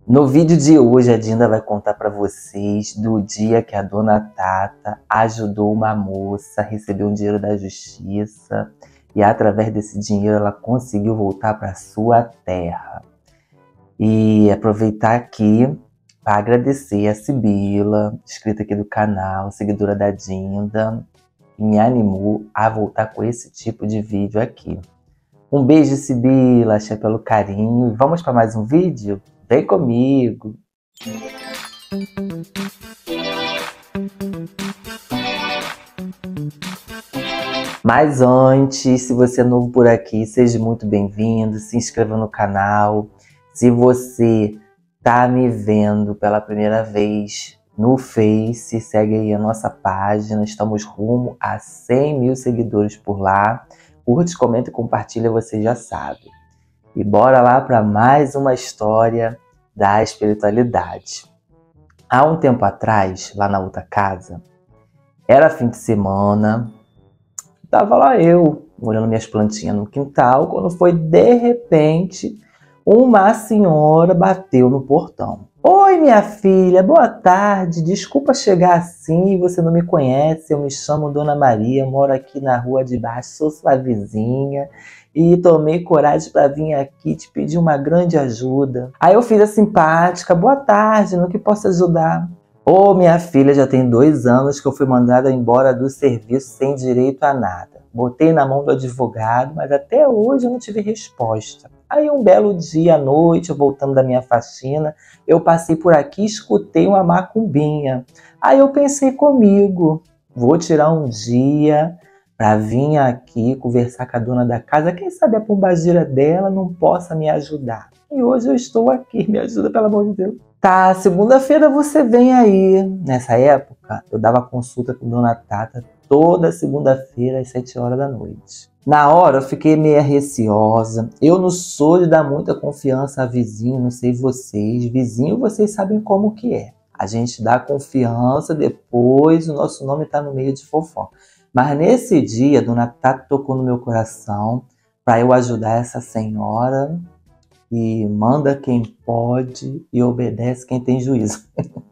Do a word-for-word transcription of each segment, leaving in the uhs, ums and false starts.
No vídeo de hoje, a Dinda vai contar para vocês do dia que a dona Tata ajudou uma moça a receber um dinheiro da justiça e através desse dinheiro ela conseguiu voltar para sua terra. E aproveitar aqui para agradecer a Sibila, inscrita aqui do canal, seguidora da Dinda, que me animou a voltar com esse tipo de vídeo aqui. Um beijo, Sibila, achei pelo carinho. Vamos para mais um vídeo? Vem comigo! Mas antes, se você é novo por aqui, seja muito bem-vindo, se inscreva no canal. Se você tá me vendo pela primeira vez no Face, segue aí a nossa página, estamos rumo a cem mil seguidores por lá. Curte, comenta e compartilha, você já sabe. E bora lá para mais uma história da espiritualidade. Há um tempo atrás, lá na outra casa, era fim de semana, tava lá eu, olhando minhas plantinhas no quintal, quando foi de repente, uma senhora bateu no portão. Oi, minha filha, boa tarde, desculpa chegar assim, você não me conhece, eu me chamo Dona Maria, moro aqui na rua de baixo, sou sua vizinha e tomei coragem para vir aqui te pedir uma grande ajuda. Aí eu fiz a simpática, boa tarde, no que posso ajudar? Ô, minha filha, já tem dois anos que eu fui mandada embora do serviço sem direito a nada. Botei na mão do advogado, mas até hoje eu não tive resposta. Aí um belo dia à noite, voltando da minha faxina, eu passei por aqui e escutei uma macumbinha. Aí eu pensei comigo, vou tirar um dia para vir aqui conversar com a dona da casa, quem sabe a pombagira dela não possa me ajudar. E hoje eu estou aqui, me ajuda pelo amor de Deus. Tá, segunda-feira você vem aí. Nessa época, eu dava consulta com Dona Tata toda segunda-feira às sete horas da noite. Na hora eu fiquei meio receosa. Eu não sou de dar muita confiança a vizinho, não sei vocês. Vizinho, vocês sabem como que é. A gente dá confiança, depois o nosso nome tá no meio de fofoca. Mas nesse dia, a Dona Tata tocou no meu coração para eu ajudar essa senhora. E manda quem pode e obedece quem tem juízo.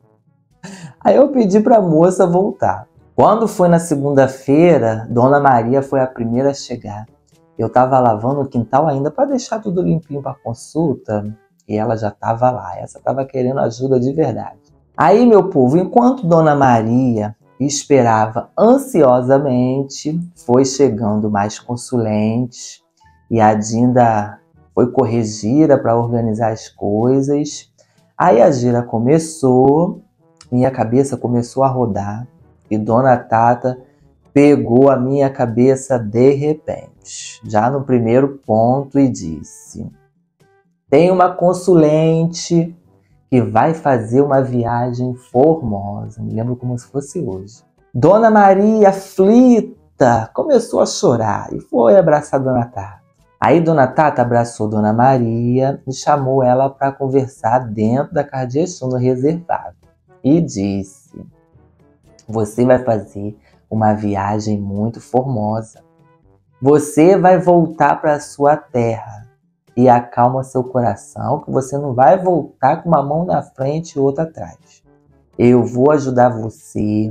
Aí eu pedi para a moça voltar. Quando foi na segunda-feira, Dona Maria foi a primeira a chegar. Eu estava lavando o quintal ainda para deixar tudo limpinho para consulta. E ela já estava lá. Essa estava querendo ajuda de verdade. Aí, meu povo, enquanto Dona Maria esperava ansiosamente, foi chegando mais consulentes. E a Dinda foi correr gira para organizar as coisas. Aí a gira começou, minha cabeça começou a rodar e Dona Tata pegou a minha cabeça de repente, já no primeiro ponto, e disse: tem uma consulente que vai fazer uma viagem formosa. Me lembro como se fosse hoje. Dona Maria, aflita, começou a chorar e foi abraçar Dona Tata. Aí Dona Tata abraçou Dona Maria e chamou ela para conversar dentro da casa de Exu, no reservado. E disse: você vai fazer uma viagem muito formosa. Você vai voltar para a sua terra. E acalma seu coração, que você não vai voltar com uma mão na frente e outra atrás. Eu vou ajudar você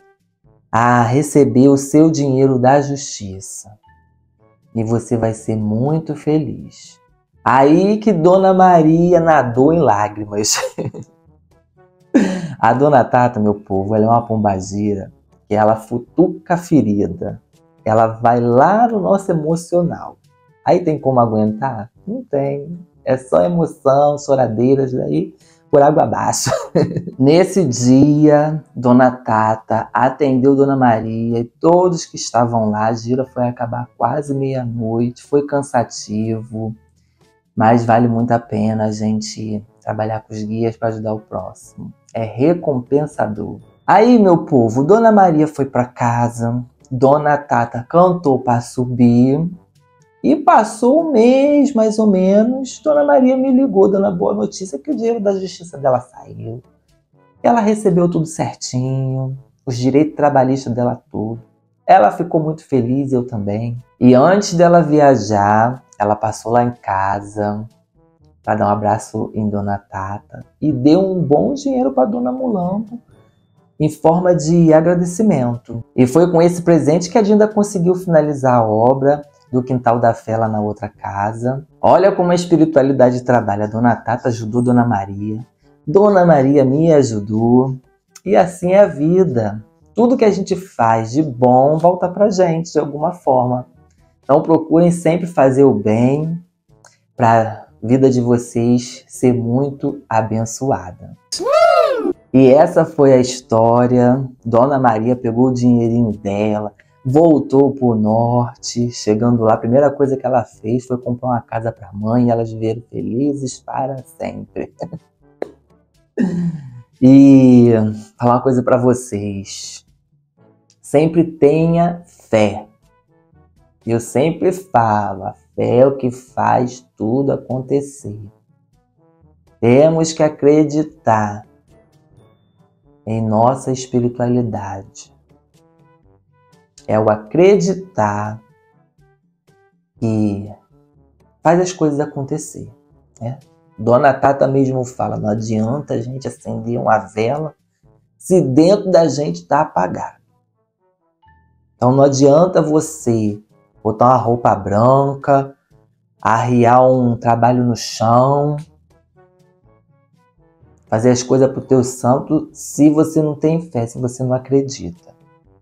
a receber o seu dinheiro da justiça. E você vai ser muito feliz. Aí que Dona Maria nadou em lágrimas. A Dona Tata, meu povo, ela é uma pombagira que ela futuca a ferida. Ela vai lá no nosso emocional. Aí tem como aguentar? Não tem. É só emoção, choradeiras, daí por água abaixo. Nesse dia, Dona Tata atendeu Dona Maria e todos que estavam lá. A gira foi acabar quase meia-noite, foi cansativo, mas vale muito a pena a gente trabalhar com os guias para ajudar o próximo. É recompensador. Aí, meu povo, Dona Maria foi para casa, Dona Tata cantou para subir. E passou um mês, mais ou menos, Dona Maria me ligou dando a boa notícia que o dinheiro da justiça dela saiu. Ela recebeu tudo certinho, os direitos trabalhistas dela tudo. Ela ficou muito feliz, eu também. E antes dela viajar, ela passou lá em casa, para dar um abraço em Dona Tata e deu um bom dinheiro para Dona Mulambo em forma de agradecimento. E foi com esse presente que a Dinda conseguiu finalizar a obra do Quintal da Fé lá na outra casa. Olha como a espiritualidade trabalha. Dona Tata ajudou Dona Maria, Dona Maria me ajudou, e assim é a vida. Tudo que a gente faz de bom volta pra gente de alguma forma. Então procurem sempre fazer o bem para a vida de vocês ser muito abençoada. E essa foi a história. Dona Maria pegou o dinheirinho dela, voltou pro norte. Chegando lá, a primeira coisa que ela fez foi comprar uma casa para a mãe e elas viveram felizes para sempre. E falar uma coisa para vocês. Sempre tenha fé. Eu sempre falo, a fé é o que faz tudo acontecer. Temos que acreditar em nossa espiritualidade. É o acreditar que faz as coisas acontecer, né? Dona Tata mesmo fala, não adianta a gente acender uma vela se dentro da gente está apagado. Então não adianta você botar uma roupa branca, arriar um trabalho no chão, fazer as coisas para o teu santo se você não tem fé, se você não acredita.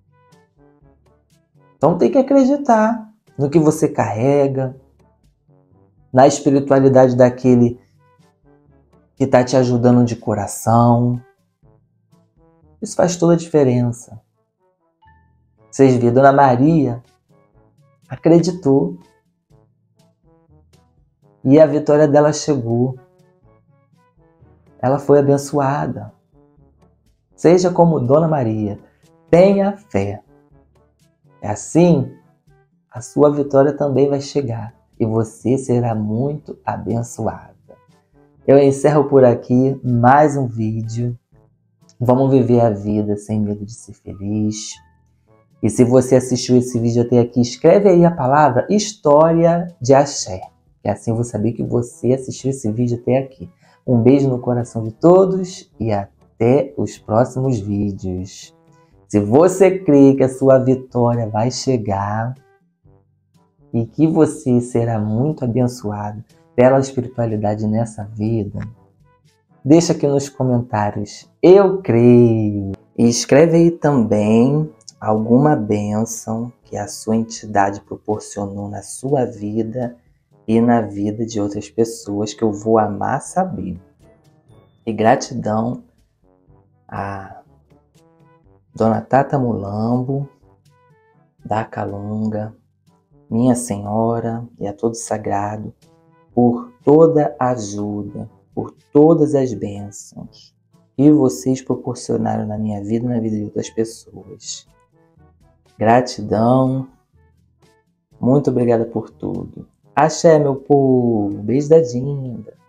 Então tem que acreditar no que você carrega, na espiritualidade daquele que está te ajudando de coração. Isso faz toda a diferença. Vocês viram, Dona Maria acreditou e a vitória dela chegou. Ela foi abençoada. Seja como Dona Maria, tenha fé. É assim, a sua vitória também vai chegar e você será muito abençoada. Eu encerro por aqui mais um vídeo. Vamos viver a vida sem medo de ser feliz. E se você assistiu esse vídeo até aqui, escreve aí a palavra História de Axé. E assim eu vou saber que você assistiu esse vídeo até aqui. Um beijo no coração de todos e até os próximos vídeos. Se você crê que a sua vitória vai chegar e que você será muito abençoado pela espiritualidade nessa vida, deixa aqui nos comentários, eu creio. E escreve aí também alguma bênção que a sua entidade proporcionou na sua vida e na vida de outras pessoas, que eu vou amar saber. E gratidão a Dona Tata Mulambo, da Calunga, Minha Senhora e a todo sagrado, por toda a ajuda, por todas as bênçãos que vocês proporcionaram na minha vida e na vida de outras pessoas. Gratidão, muito obrigada por tudo. Axé, meu povo, beijo da Dinda.